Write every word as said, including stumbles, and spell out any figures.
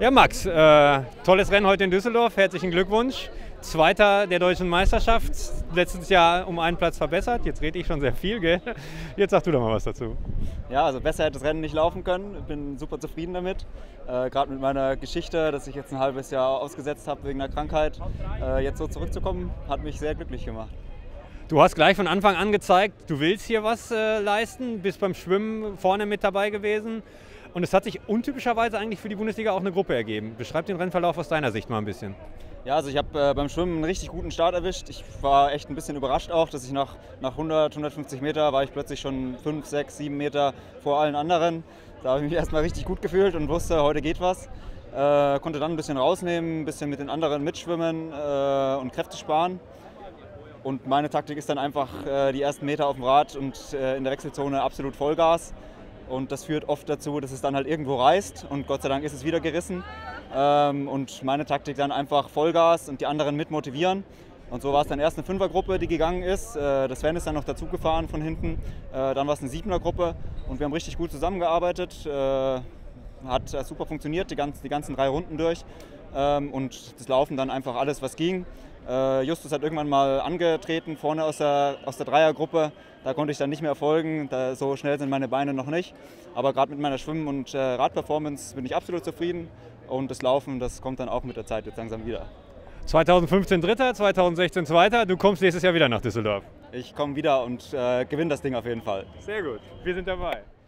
Ja, Max, äh, tolles Rennen heute in Düsseldorf. Herzlichen Glückwunsch. Zweiter der deutschen Meisterschaft. Letztes Jahr um einen Platz verbessert. Jetzt rede ich schon sehr viel, gell? Jetzt sag du doch mal was dazu. Ja, also besser hätte das Rennen nicht laufen können. Ich bin super zufrieden damit. Äh, Gerade mit meiner Geschichte, dass ich jetzt ein halbes Jahr ausgesetzt habe wegen einer Krankheit. Äh, jetzt so zurückzukommen, hat mich sehr glücklich gemacht. Du hast gleich von Anfang an gezeigt, du willst hier was äh, leisten, bist beim Schwimmen vorne mit dabei gewesen. Und es hat sich untypischerweise eigentlich für die Bundesliga auch eine Gruppe ergeben. Beschreib den Rennverlauf aus deiner Sicht mal ein bisschen. Ja, also ich habe äh, beim Schwimmen einen richtig guten Start erwischt. Ich war echt ein bisschen überrascht auch, dass ich nach, nach hundert, hundertfünfzig Meter war ich plötzlich schon fünf, sechs, sieben Meter vor allen anderen. Da habe ich mich erstmal richtig gut gefühlt und wusste, heute geht was. Äh, konnte dann ein bisschen rausnehmen, ein bisschen mit den anderen mitschwimmen äh, und Kräfte sparen. Und meine Taktik ist dann einfach äh, die ersten Meter auf dem Rad und äh, in der Wechselzone absolut Vollgas. Und das führt oft dazu, dass es dann halt irgendwo reißt und Gott sei Dank ist es wieder gerissen. Ähm, und meine Taktik dann einfach Vollgas und die anderen mit motivieren. Und so war es dann erst eine Fünfergruppe, die gegangen ist. Äh, das Sven ist dann noch dazu gefahren von hinten. Äh, dann war es eine Siebenergruppe und wir haben richtig gut zusammengearbeitet. Äh, hat super funktioniert, die ganzen, die ganzen drei Runden durch. Ähm, und das Laufen dann einfach alles, was ging. Äh, Justus hat irgendwann mal angetreten, vorne aus der, aus der Dreiergruppe. Da konnte ich dann nicht mehr folgen, da, so schnell sind meine Beine noch nicht. Aber gerade mit meiner Schwimmen- und äh, Radperformance bin ich absolut zufrieden. Und das Laufen, das kommt dann auch mit der Zeit jetzt langsam wieder. zweitausendfünfzehn Dritter, zweitausendsechzehn Zweiter, du kommst nächstes Jahr wieder nach Düsseldorf. Ich komme wieder und äh, gewinne das Ding auf jeden Fall. Sehr gut, wir sind dabei.